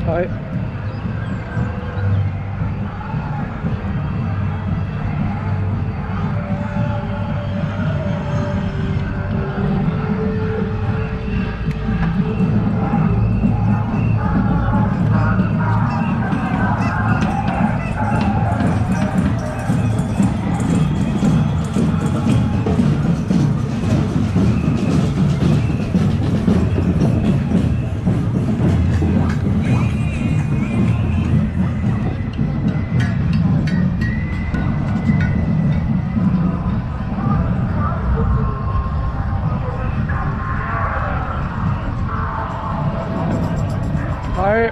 Hi. Hi.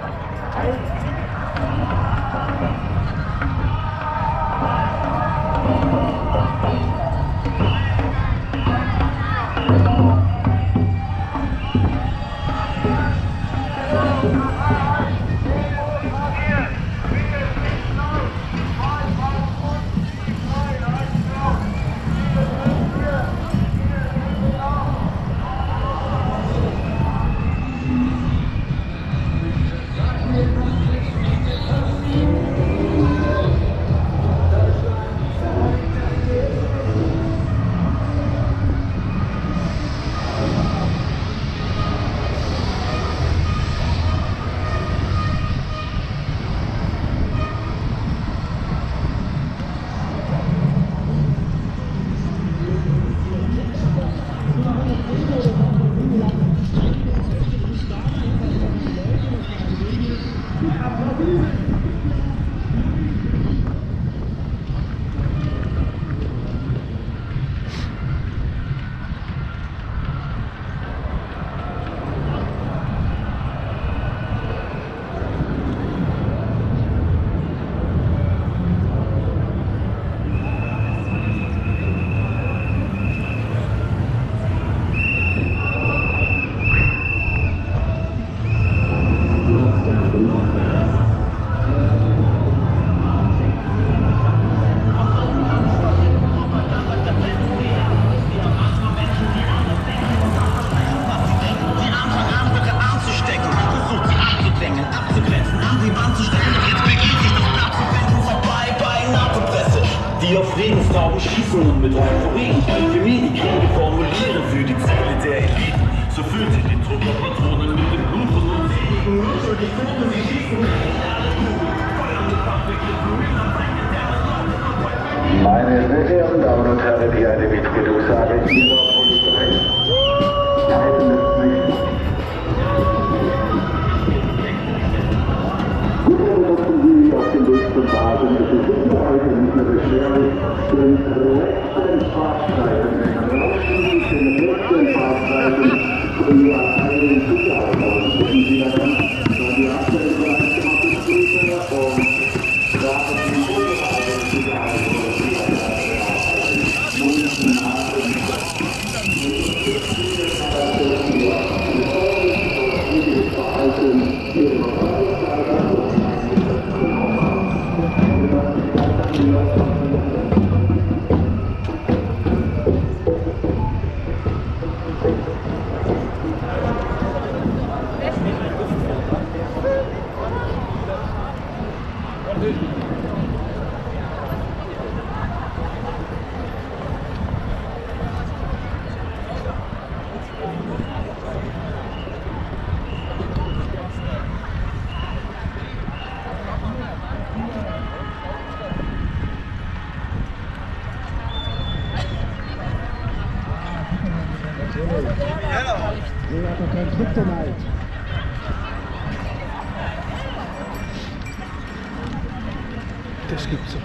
Die auf Friedensrauben schießen und mit Euphorie Euphemie die Kriege formulieren für die Ziele der Eliten. So fühlen sich die Trupperpatronen mit dem Blut von uns gegen uns und die Kugeln, sie schießen. Meine sehr verehrten Damen und Herren, hier eine wichtige Durchsage Ihrer Polizei. Leiten ist nicht. Bitte benutzen Sie auf dem Weg zum Baden. Es ist sicher heute nicht mehr beschwerlich, den rechten Fahrstreifen, den rechten Fahrstreifen früher einen Sicherheitsraum. Bitten Sie das an, weil die aktuelle Bereitschaft und gerade die ungerechte Sicherheit. Das gibt's.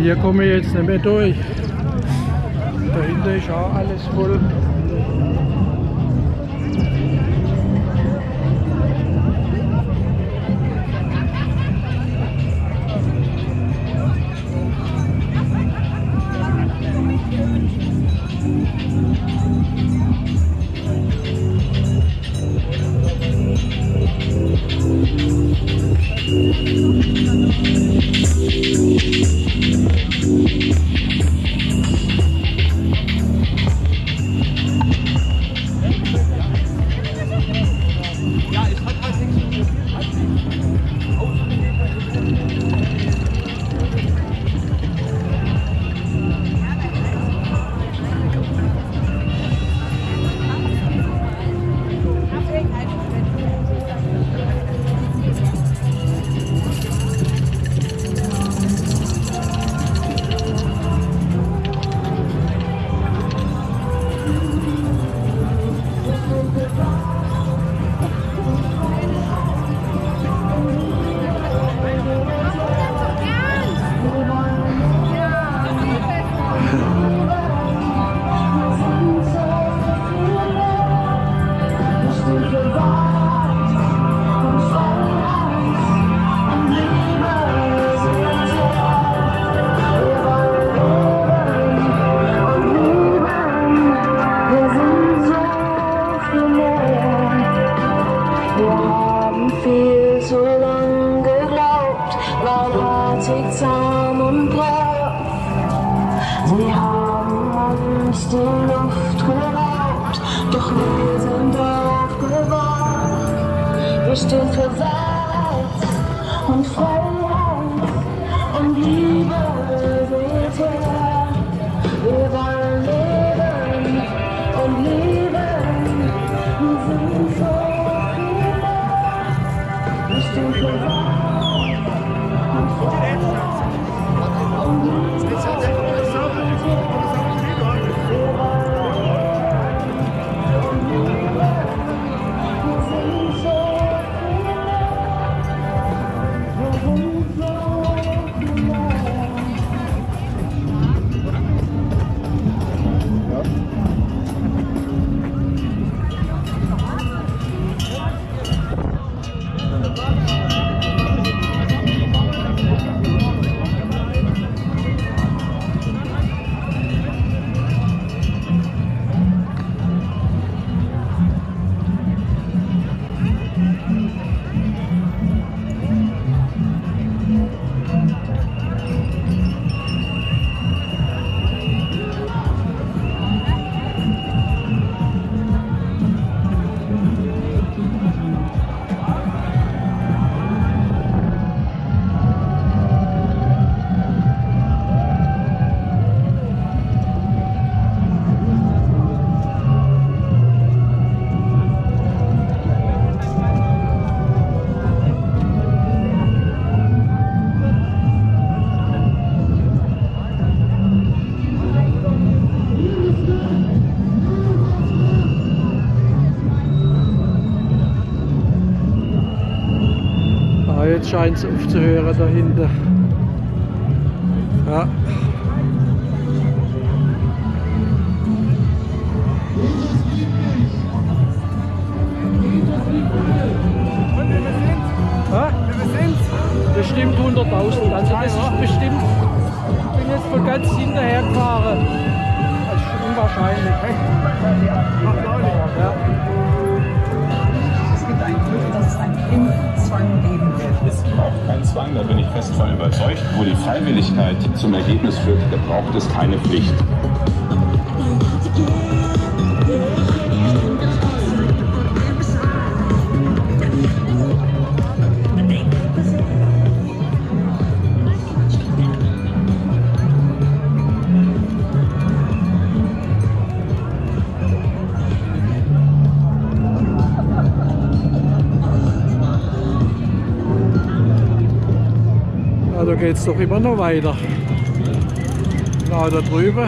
hier komme ich jetzt nicht mehr durch. Dahinter ist auch alles voll. zahm und brav. Sie haben uns die Luft geraubt, doch wir sind aufgewacht. Wir stehen für Wahrheit und Freiheit und Liebe, seht her. Wir wollen leben und lieben, wir sind so viel mehr. Wir stehen für Wahrheit und Freiheit und Liebe, seht her. Jetzt scheint es aufzuhören dahinter. Ja. Und wie wir sind? Ja? Wie wir sind? Bestimmt 100.000. Also das ist bestimmt. Ich bin jetzt von ganz hinterher gefahren. Das ist unwahrscheinlich. Ja. Es gibt ein Glück, dass es einen Impfzwang geben wird. Es braucht keinen Zwang, da bin ich fest von überzeugt. Wo die Freiwilligkeit zum Ergebnis führt, da braucht es keine Pflicht. Da geht es doch immer noch weiter. Genau da drüben.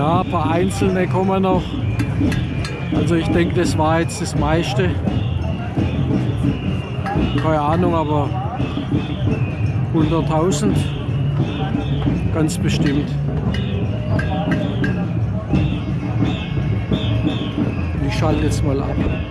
Ja, ein paar einzelne kommen noch. Also ich denke, das war jetzt das meiste. Keine Ahnung, aber 100.000 ganz bestimmt. Ich schalte jetzt mal ab.